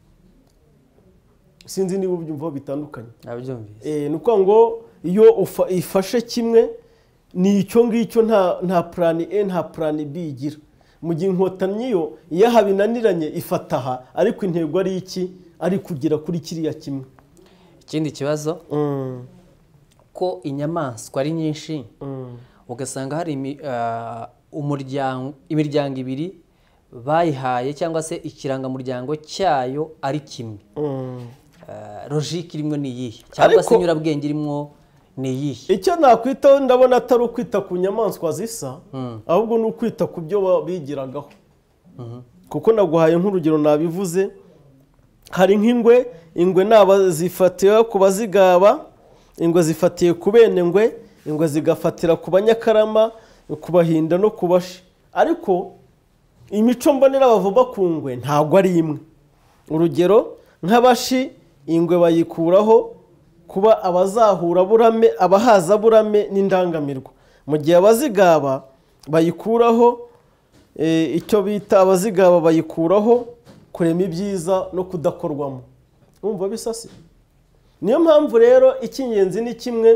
Speaker 1: Sinzi niba ubyumva bitandukanye.
Speaker 2: Nabyumvise.
Speaker 1: Ni uko ngo iyo ifashe kimwe ni icyo ngicyo, nta plan A nta plan B igira. Mu gihe inkotanyi yo iyo aha binaniranye ifataha, ariko intego ari iki? Ari kugera kuri kiriya kimwe.
Speaker 2: Ikindi kibazo ko inyamaswa ari nyinshi, ugasanga hari umuryango imiryango ibiri bayihaye cyangwa se ikirangamuryango cyayo ari kimwe. Logique irimo ni iyihe? Cyangwa se nyurabwenge irimo ni iyihe?
Speaker 1: Icyo nakwitaho ndabona atari ukwita ku nyamaswa zisa, ahubwo ni ukwita ku byo bigiragaho. Kuko naguhaye nk'urugero nabivuze, hari nk'ingwe, ingwe naba zifatiye ku bazigaba, ingwe zifatiye ku bene ngwe, ingwe zigafatira ku banyakarama, ku bahinda no ku bashi. Ariko imico mbonera bavuga ku ngwe ntabwo ari imwe. Urugero nk'abashi ingwe bayikuraho kuba abazahura burame abahaza burame n'indangamirwa, mu gihe abazigaba bayikuraho icyo bita abazigaba bayikuraho kurema ibyiza no kudakorwamo. Umva bisasi. Niyo mpamvu rero icy'ingenzi ni kimwe,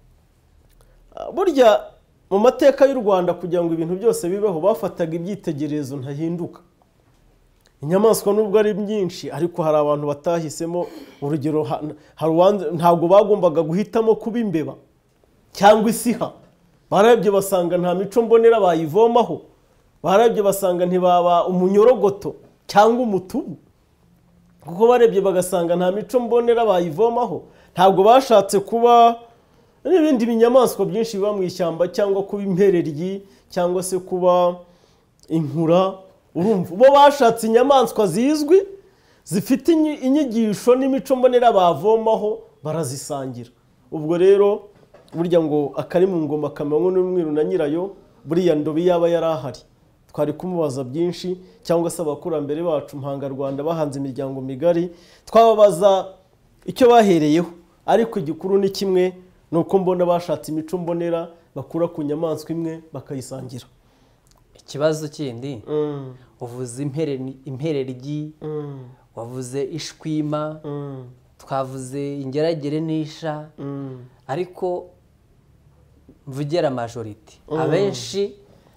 Speaker 1: burya mu mateka y'u Rwanda kugira ngo ibintu byose bibeho bafataga ibyitegererezo ntahinduka. Inyamaswa nubwo ari byinshi ariko hari abantu batahisemo. Urugero ntabwo bagombaga guhitamo kuba imbeba cyangwa isiha. Barebye basanga nta mico mbonera bayivomaho, barebye basanga ntibaba umunyorogoto cyangwa umutubu, kuko barebye bagasanga nta mico mbonera bayivomaho. Ntabwo bashatse kuba n'ibindi binyamaswa byinshi biba mu ishyamba cyangwa kuba impereryi cyangwa se kuba inkura. Urumva bo bashatse inyamaswa zizwi zifite inyigisho n'imico mbonera bavomaho barazisangira. Ubwo rero burya ngo akari mu ngoma kamanywa n'umwiru na nyirayo, buriya Ndobi yaba yari ahari twari kumubaza byinshi, cyangwa se abakurambere bacu mpanga Rwanda bahanze imiryango migari twababaza icyo bahereyeho. Ariko igikuru ni kimwe, nuko mbona bashatse imico mbonera bakura ku nyamaswa imwe bakayisangira.
Speaker 2: Ikibazo kindi uvuze impereryi, wavuze ishwima, twavuze ingeragere n'isha, ariko mvugera majority abenshi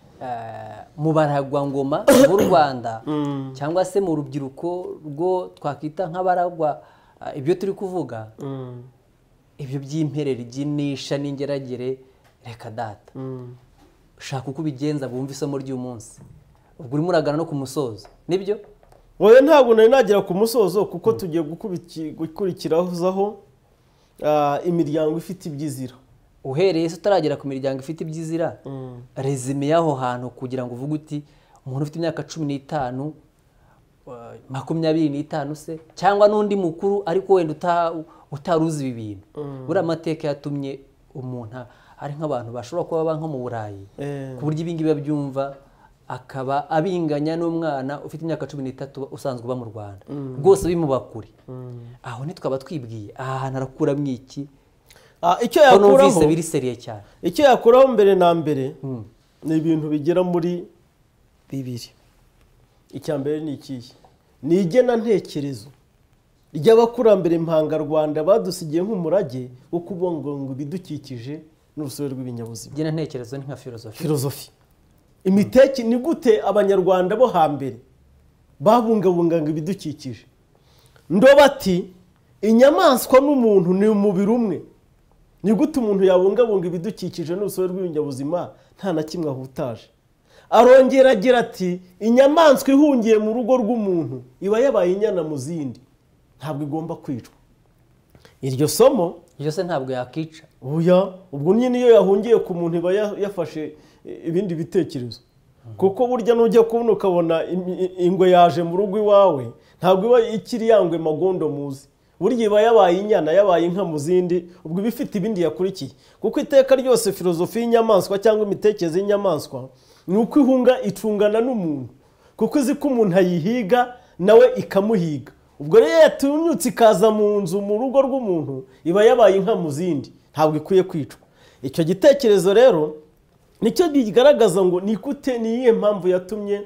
Speaker 2: mu baragwangoma b'u Rwanda cyangwa se mu rubyiruko rwo twakwita nk'abaragwa, ibyo turi kuvuga ibyo by'impereryi n'isha n'ingeragere reka data ushaka uko ubigenza bumva isomo ry'umunsi. Ubwo urimo uragana no ku musozo nibyo?
Speaker 1: Wowe ntabwo nari nagera ku musozo kuko tugiye gukurikiraho imiryango ifite ibyizira.
Speaker 2: Uhereye se utaragera ku miryango ifite ibyizira, resume y'aho hantu kugira ngo uvuge uti umuntu ufite imyaka cumi n'itanu makumyabiri n'itanu se cyangwa n'undi mukuru ariko wenda utaruzi ibi bintu. Buriya amateka yatumye umuntu ari nk'abantu bashobora kuba baba nko mu Burayi ku buryo ibingibi babyumva akaba abinganya n'umwana ufite imyaka cumi n'itatu usanzwe uba mu Rwanda, rwose bimubakure. Aho ntitwaba twibwiye aha hantu arakuramo iki?
Speaker 1: Icyo yakuraho
Speaker 2: biri seriye cyane.
Speaker 1: Icyo yakuraho mbere na mbere ni ibintu bigera muri bibiri. Icya mbere ni ikihe? Ni igena ntekerezo ry'abakurambere mpanga Rwanda badusigiye nk'umurage wo kubungabunga ibidukikije n'urusobe rw'ibinyabuzima.
Speaker 2: Igena ntekerezo ni nka filozofi.
Speaker 1: Filozofi. Imiteki ni gute abanyarwanda bo hambere babungabungaga ibidukikije. Ndoba ati inyamaswa n'umuntu ni umubiri umwe. Ni gute umuntu yabungabunga ibidukikije n'urusobe rw'ibinyabuzima nta na kimwe ahutaje. Arongera agira ati inyamaswa ihungiye mu rugo rw'umuntu iba yabaye inyana mu zindi, ntabwo igomba kwicwa. Iryo somo
Speaker 2: iryo se ntabwo yakica.
Speaker 1: Oya, ubwo nyine iyo yahungiye ku muntu iba yafashe ibindi bitekerezo. Kuko burya nujya kubona ukabona ingwe yaje mu rugo iwawe, ntabwo iba ikiri yangwe magondo muzi. Burya iba yabaye inyana, yabaye inka mu zindi, ubwo bifite ibindi yakurikiye. Kuko iteka ryose filozofi y'inyamaswa cyangwa imitekerereze y'inyamaswa ni uko ihunga icungana n'umuntu, kuko izi ko umuntu ayihiga nawe ikamuhiga. Ubwo rero yatunyutse ikaza mu nzu mu rugo rw'umuntu iba yabaye inka mu zindi, ntabwo ikwiye kwicwa. Icyo gitekerezo rero nicyo bigaragaza ngo ni gute, ni iyihe mpamvu yatumye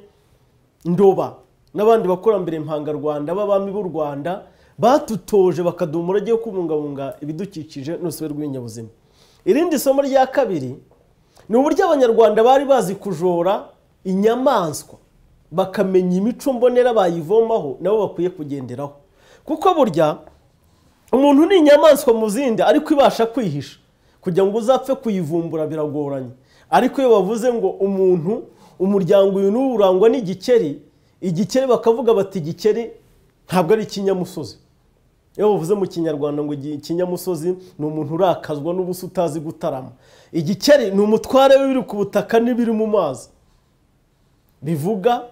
Speaker 1: Ndoba n'abandi bakurambere mpanga Rwanda b'abami b'u Rwanda batutoje bakaduha umurage wo kubungabunga ibidukikije n'urusobe rw'ibinyabuzima. Irindi somo rya kabiri ni uburyo abanyarwanda bari bazi kujora inyamaswa bakamenya imico mbonera bayivomaho nabo bakwiye kugenderaho. Kuko burya umuntu ni inyamaswa mu zindi ariko ibasha kwihisha, kugira ngo uzapfe kuyivumbura biragoranye. Ariko iyo bavuze ngo umuntu umuryango uyu n'urangwa n'igikeri, igikeri bakavuga bati igikeri ntabwo ari ikinyamusozi. Iyo bavuze mu kinyarwanda ngo ikinyamusozi ni umuntu urakazwa n'ubusa utazi gutarama. Igikeri ni umutware w'ibiri ku butaka n'ibiri mu mazi. Bivuga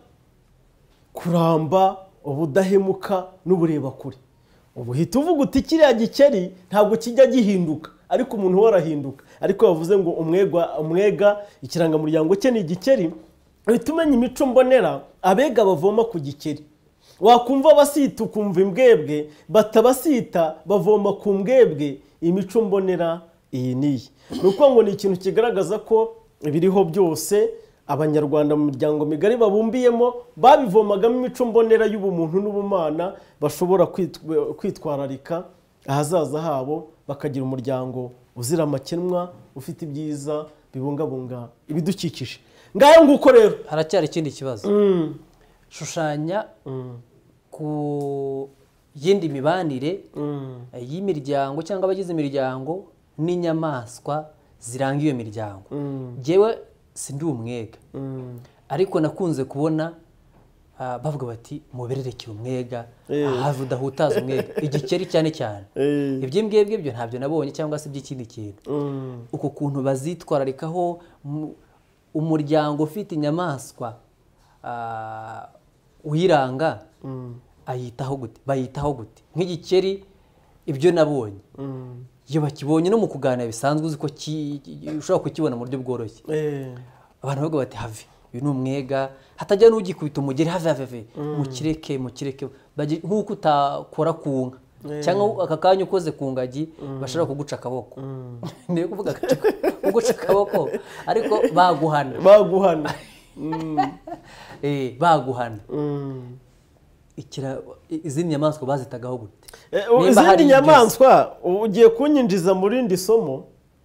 Speaker 1: kuramba, ubudahemuka n'ubureba kure. Ubu hita uvuga uti kiriya gikeri ntabwo kijya gihinduka, ariko umuntu we arahinduka. Ariko bavuze ngo umwega umwega ikirangamuryango cye ni igikeri, uhita umenya imico mbonera abega bavoma ku gikeri. Wakumva basita ukumva imbwebwe, batabasita bavoma ku mbwebwe. Imico mbonera iyi niyi. Nuko ngo ni ikintu kigaragaza ko biriho byose abanyarwanda mu miryango migari babumbiyemo babivomagamo imico mbonera y'ubumuntu n'ubumana bashobora kwitwararika ahazaza habo, bakagira umuryango uzira amakemwa ufite ibyiza bibungabunga ibidukikije. Ngaho nguko rero
Speaker 2: haracyari ikindi kibazo.
Speaker 1: mm.
Speaker 2: Shushanya mm. ku yindi mibanire mm. y'imiryango cyangwa abagize imiryango n'inyamaswa ziranga iyo miryango. mm. Jewe sindi umwega mm. ariko nakunze kubona uh, bavuga bati mubererekira umwega hey. Ahava udahutaza umwega igikeri cyane cyane hey. Iby'imbwebwe byo ntabyo nabonye cyangwa se by'ikindi kintu mm. uko kuntu bazitwararikaho umuryango ufite inyamaswa uh, uyiranga mm. ayitaho gute, bayitaho gute? Nk'igikeri ibyo nabonye mm. iyo bakibonye no mu kuganira bisanzwe uzi ko ushobora kukibona mu buryo bworoshye eh. Abantu bavuga bati have uyu ni umwega, hatajya n'ugikubita umugeri have have mm. mukireke mukireke nk'uko utakora ku nka eh. Cyangwa aka kanya ukoze ku ngagi mm. bashobora kuguca akaboko mm. Niyo kuvuga kuguca akaboko ariko baguhana
Speaker 1: baguhana mm.
Speaker 2: eh baguhana mm. Ikira izindi nyamaswa bazitagaho gute?
Speaker 1: Izindi nyamaswa ugiye kunyinjiza muri rindi somo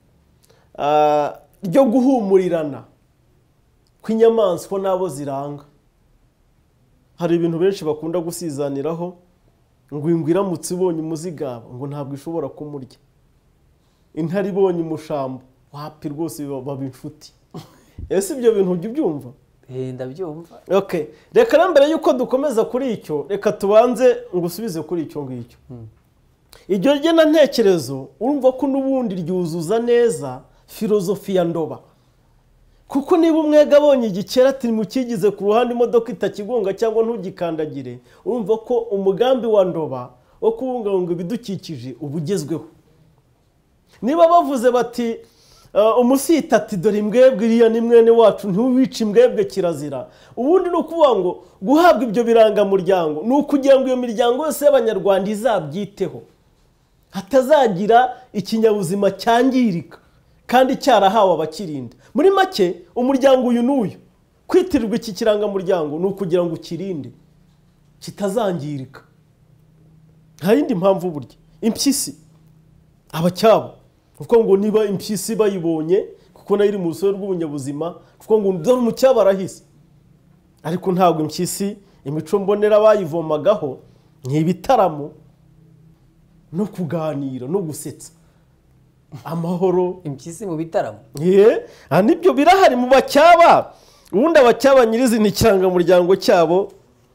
Speaker 1: ryo guhumurirana kw'inyamaswa nabo ziranga. Hari ibintu benshi bakunda gusizaniraho ngo ingwe iramutse ibonye umuzigaba ngo ntabwo ishobora kumurya. Intare ibonye umushamba wapi rwose baba inshuti. Ese ibyo bintu ujye ubyumva?
Speaker 2: Eh ndabyumva.
Speaker 1: Okay, reka nambere yuko dukomeza kuri icyo, reka tubanze ngusubize kuri icyo ngicyo. Hmm. Iryo rigena ntekerezo urumva ko nubundi ryuzuza neza filozofi ya ndoba. Kuko niba umwega abonye igikera ati mukigize ku ruhande imodoka itakigonga cyangwa ntugikandagire, urumva ko umugambi wa ndoba wo kubungabunga ibidukikije ubugezweho. Niba bavuze bati Uh, umusita ati dore imbwebwe iriya ni mwene wacu ntuwice imbwebwe kirazira, ubundi ni ukuvuga ngo guhabwa ibyo biranga muryango ni ukugira ngo iyo miryango yose y'abanyarwanda izabyiteho, hatazagira ikinyabuzima cyangirika kandi cyarahawe abakirinda. Muri make umuryango uyu n'uyu kwitirirwa iki kiranga muryango ni ukugira ngo ukirinde kitazangirika. Nta yindi mpamvu burya impyisi abacyabo kuko ngo niba impyisi bayibonye kuko nayo iri mu rusobe rw'ubunyabuzima kuko ngo dore mu cyaba arahise, ariko ntabwo impyisi imico mbonera bayivomagaho n'ibitaramo no kuganira no gusetsa amahoro.
Speaker 2: Impyisi mu bitaramo
Speaker 1: ye nibyo birahari mu bacyaba. Ubundi abacyaba nyirizi ni kiranga muryango cyabo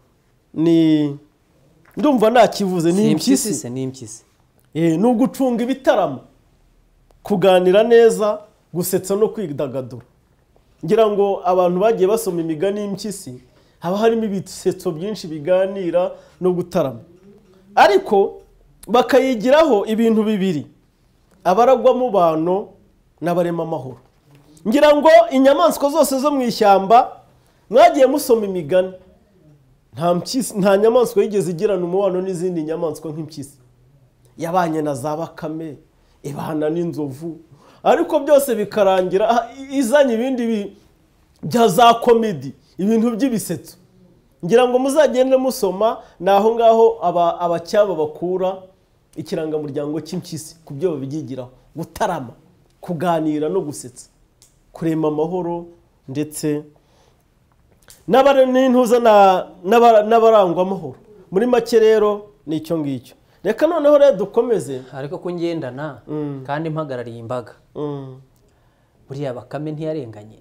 Speaker 1: ni ndumva nakivuze ni impyisi
Speaker 2: se ni impyisi
Speaker 1: eh no gucunga ibitaramo, kuganira neza, gusetsa no kwidagadura. Ngira ngo abantu bagiye basoma imigani y'impyisi haba harimo ibisetso byinshi biganira no gutarama, ariko bakayigiraho ibintu bibiri: abaragwa mu bano n'abarema amahoro. Ngira ngo inyamaswa zose zo mu ishyamba mwagiye musoma imigani, nta mpyisi nta nyamaswa yigeze igirana umubano n'izindi nyamaswa nk'impyisi. Yabanye na za bakame, ibana n'inzovu, ariko byose bikarangira izanye ibindi bya za komedi, ibintu by'ibisetso. Ngira ngo muzagende musoma naho ngaho aba abacyaba bakura ikiranga muryango cy'impyisi ku byo babigiraho: gutarama, kuganira no gusetsa, kurema amahoro ndetse n'abari n'intuza n'abarangwa amahoro. Muri make rero ni icyo ngicyo. Reka noneho rero dukomeze,
Speaker 2: ariko ko ngendana mm. kandi mpagarariye imbaga mm. buriya bakame ntiyarenganye.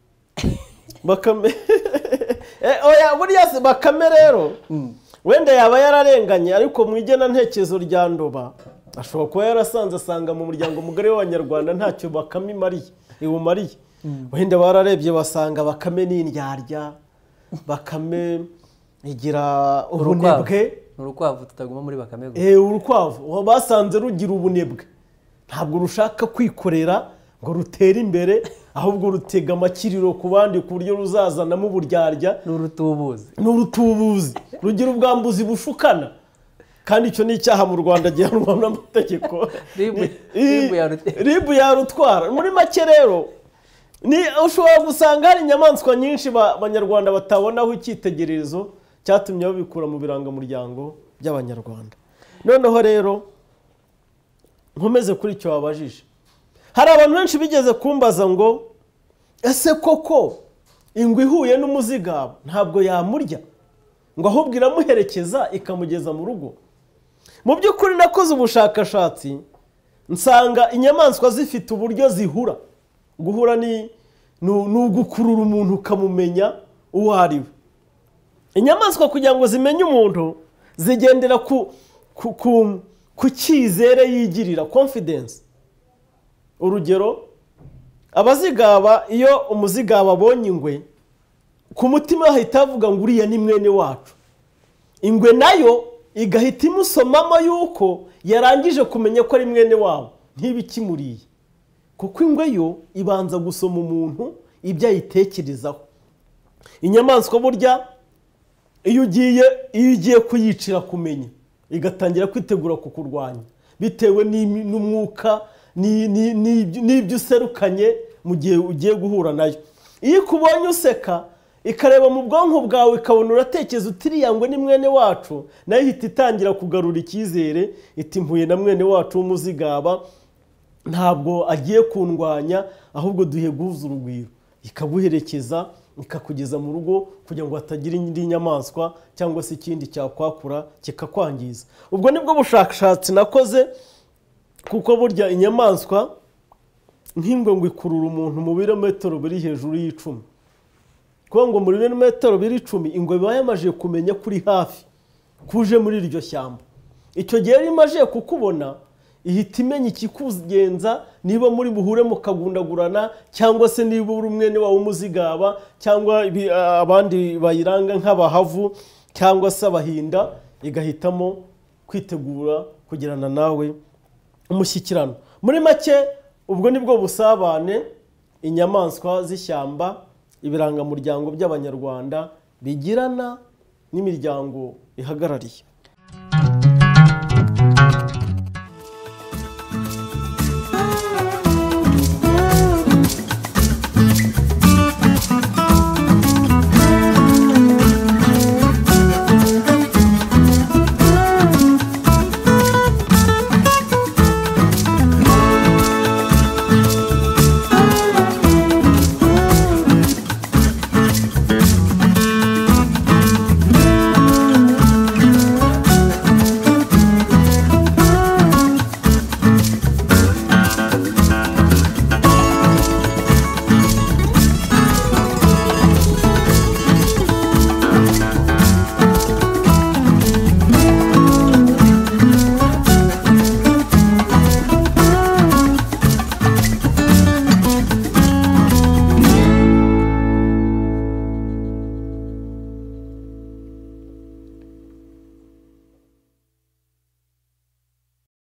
Speaker 1: Bakame eh oya buriya se bakame rero mm. wenda yaba yararenganye, ariko mwigena ntekerezo rya ndoba ashobora kuba yarasanze asanga mu muryango mugari w'abanyarwanda ntacyo bakame imariye iwumariye. mm. Wenda bararebye basanga bakame ni indyarya, bakame igira ubunebwe.
Speaker 2: Urukwavu tutaguma muri bakame gusa.
Speaker 1: Eh urukwavu basanze rugira ubunebwe, ntabwo rushaka kwikorera ngo rutere imbere, ahubwo rutega amakiriro ku bandi ku buryo ruzazanamo uburyarya
Speaker 2: n'urutubuzi
Speaker 1: n'urutubuzi rugira ubwambuzi bushukana, kandi icyo ni icyaha mu Rwanda gihanwa n'amategeko.
Speaker 2: ribu
Speaker 1: yarutwara. Muri make rero ni ushobora gusanga hari inyamaswa nyinshi abanyarwanda batabonaho icyitegererezo cyatumye babikura mu birangamuryango by'abanyarwanda. Noneho rero nkomeze kuri icyo wabajije, hari abantu benshi bigeze kumbaza ngo ese koko ingwe ihuye n'umuzigaba ntabwo yamurya, ngo ahubwo iramuherekeza ikamugeza mu rugo? Mu by'ukuri nakoze ubushakashatsi nsanga inyamaswa zifite uburyo zihura. Guhura ni ugukurura umuntu ukamumenya uwo ari we. Inyamaswa kugira ngo zimenye umuntu zigendera ku cyizere yigirira, confidence. Urugero, abazigaba iyo umuzigaba abonye ingwe ku mutima ahita avuga ngo uriya ni mwene wacu. Ingwe nayo igahita imusomamo yuko yarangije kumenya ko ari mwene wabo, ntibikimuriye, kuko ingwe yo ibanza gusoma umuntu ibyo ayitekerezaho. Inyamaswa burya iyo ugiye iyo ugiye kuyicira kumenya, igatangira kwitegura kukurwanya bitewe n'umwuka n'ibyo userukanye mu gihe ugiye guhura nayo. Iyo ikubonye useka ikareba mu bwonko bwawe ikabona uratekereza uti iriya ngwe ni mwene wacu, nayo ihita itangira kugarura icyizere iti mpuye na mwene wacu w'umuzigaba, ntabwo agiye kundwanya ahubwo duhe guhuza urugwiro. Ikaguherekeza ikakugeza mu rugo kugira ngo hatagira indi nyamaswa cyangwa se ikindi cyakwakura kikakwangiza. Ubwo nibwo bushakashatsi nakoze, kuko burya inyamaswa nk'ingwe ngo ikurura umuntu mu birometero biri hejuru y'icumi. Kuko ngo muri birometero biri icumi ingwe biba yamaze kumenya kuri hafi kuje muri iryo shyamba. Icyo gihe yari imaze kukubona ihita imenya ikikugenza, niba muri buhure mukagundagurana cyangwa se niba uri umwene wawe umuzigaba cyangwa abandi bayiranga nk'abahavu cyangwa se abahinda, igahitamo kwitegura kugirana nawe umushyikirano. Muri make ubwo nibwo busabane inyamaswa z'ishyamba, ibirangamuryango by'abanyarwanda bigirana n'imiryango ihagarariye.